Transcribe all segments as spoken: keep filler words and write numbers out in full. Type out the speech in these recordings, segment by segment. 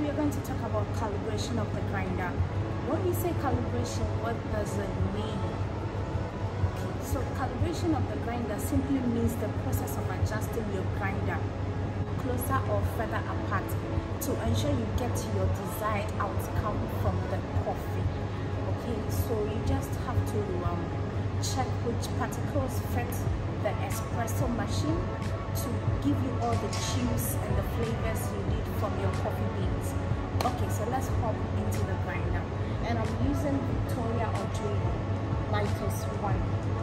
we are going to talk about calibration of the grinder. When we say calibration, what does it mean? Okay, so calibration of the grinder simply means the process of adjusting your grinder closer or further apart to ensure you get your desired outcome from the coffee. Okay, so you just have to um, check which particles fit the espresso machine to give you all the juice and the flavors you need from your coffee beans. Okay, so let's hop into the grinder, and I'm using Victoria Arduino Vitus one.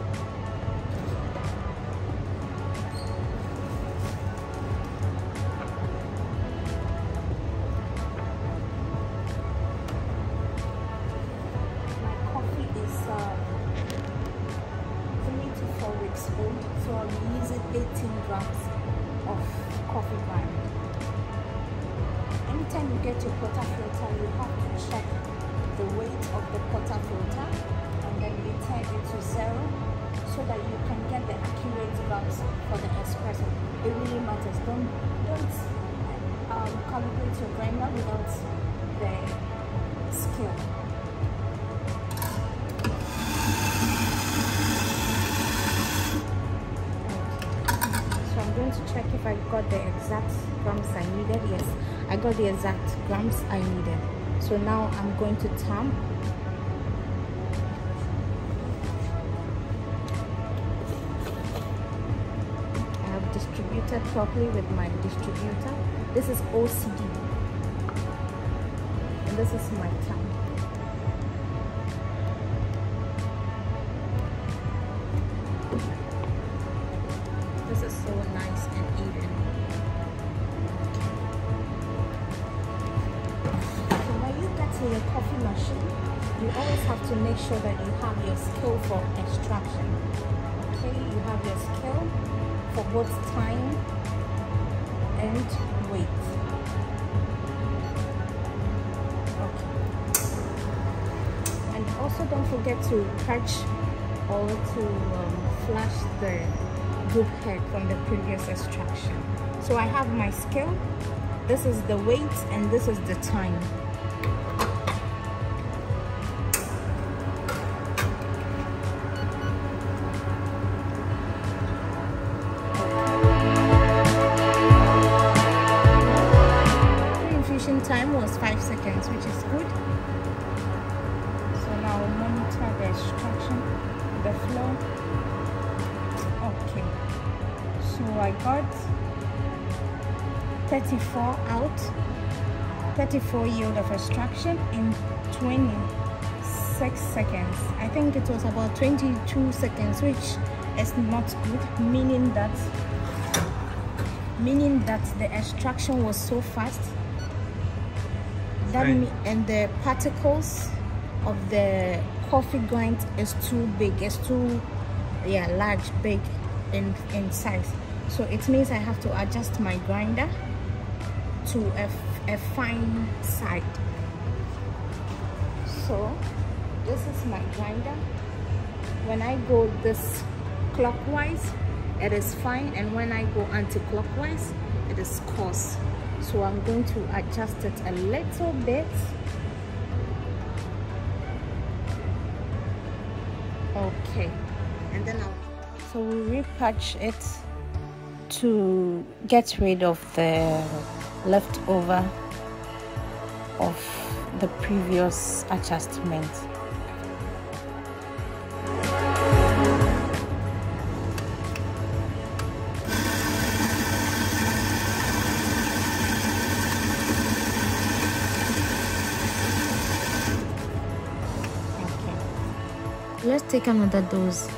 My coffee is uh, three to four weeks old, so I'm using eighteen grams of coffee grind. Anytime you get your portafilter, you have to check the weight of the portafilter and then you turn it to zero so that you can get the accurate grams for the espresso. It really matters. Don't don't um, calibrate your grinder without the scale. So I'm going to check if I got the exact grams I needed. Yes, I got the exact grams I needed. So now I'm going to tamp. I have distributed properly with my distributor. This is O C D. And this is my tamp. This is so nice and even. To your coffee machine, you always have to make sure that you have your scale for extraction. Okay, you have your scale for both time and weight. Okay, and also don't forget to catch or to um, flash the group head from the previous extraction. So I have my scale, this is the weight, and this is the time. Time was five seconds, which is good. So now we'll monitor the extraction, the flow. Okay, so I got thirty-four out, thirty-four yield of extraction in twenty-six seconds. I think it was about twenty-two seconds, which is not good, meaning that meaning that the extraction was so fast. That me and the particles of the coffee grind is too big, it's too yeah large, big in in size. So it means I have to adjust my grinder to a, a fine side. So this is my grinder. When I go this clockwise, it is fine, and when I go anti-clockwise, it is coarse. So I'm going to adjust it a little bit. Okay, and then I'll so we repatch it to get rid of the leftover of the previous adjustment. Let's take another dose.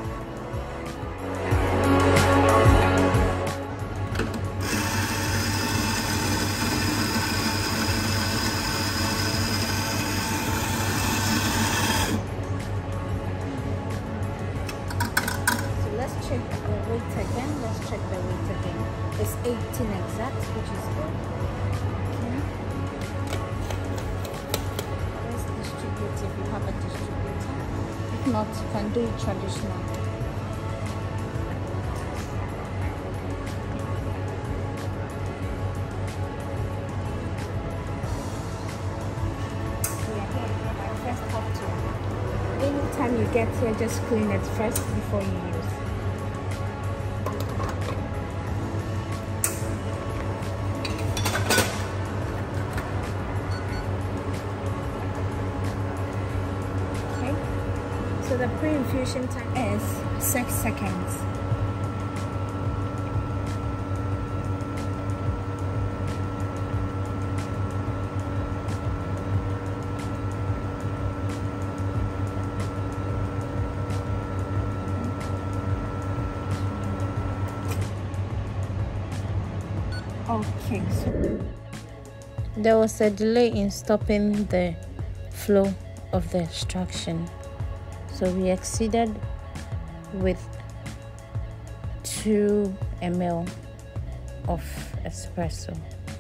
So let's check the weight again. Let's check the weight again. It's eighteen exact, which is good. Okay. Let's distribute if you have a distributor. If not, you can do it traditional. time you get here, just clean it first before you use. Okay, so the pre-infusion time is six seconds. Okay, so there was a delay in stopping the flow of the extraction, so we exceeded with two milliliters of espresso.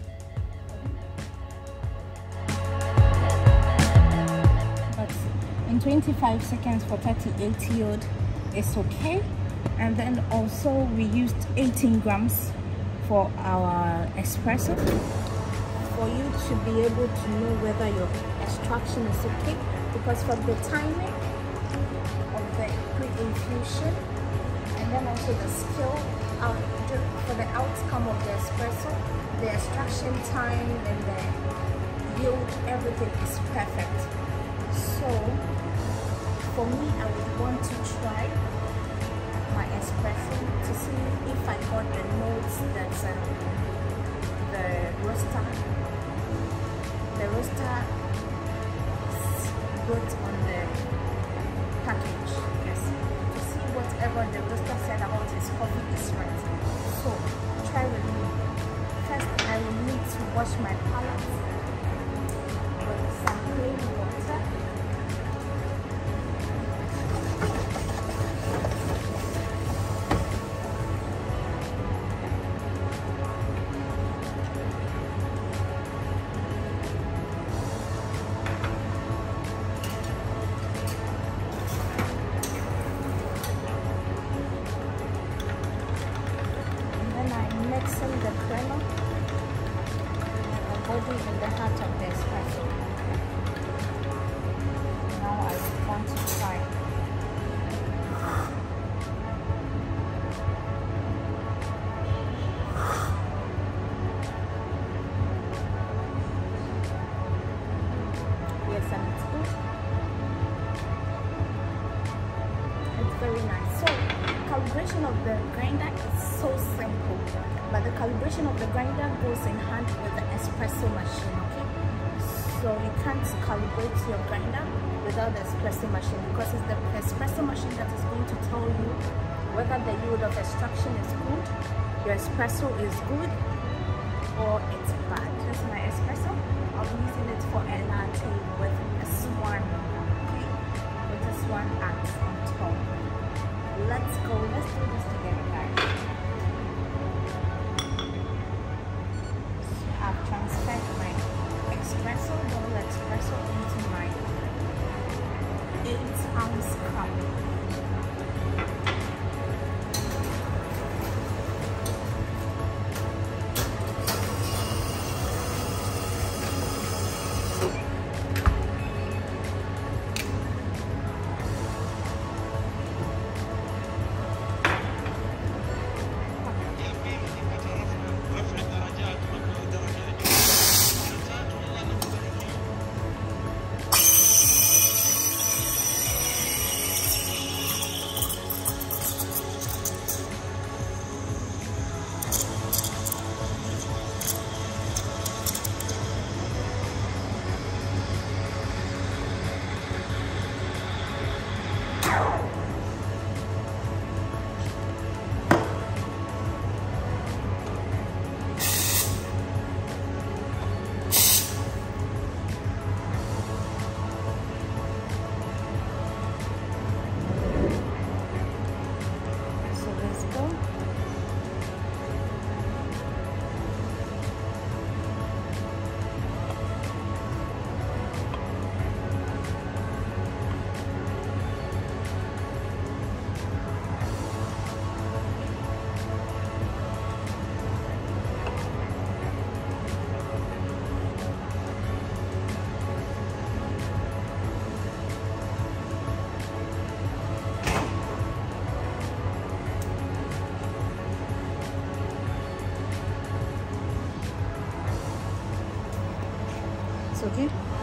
But in twenty-five seconds for thirty-eight yield is okay. And then also we used eighteen grams for our espresso, for you to be able to know whether your extraction is okay, because for the timing of the pre-infusion and then also the skill out for the outcome of the espresso, the extraction time and the yield, everything is perfect. So for me, I would want to try my espresso to see if I got the notes that uh, the roaster the roaster wrote on the package. Yes, to see whatever the roaster said about his coffee is right. So try with me. First, I will need to wash my palate with some plain water. Mixing the crema and the body and the heart of the espresso. Now I would want to try. Yes, and it's good. It's very nice. So, calibration of the grinder is so simple. But the calibration of the grinder goes in hand with the espresso machine, okay? So you can't calibrate your grinder without the espresso machine, because it's the espresso machine that is going to tell you whether the yield of extraction is good, your espresso is good, or it's bad. This is my espresso. I'll be using it for a latte with a swan, okay? With a swan art on top. Let's go. Let's do this together, guys. I've transferred my espresso, double espresso into my eight ounce cup. okay.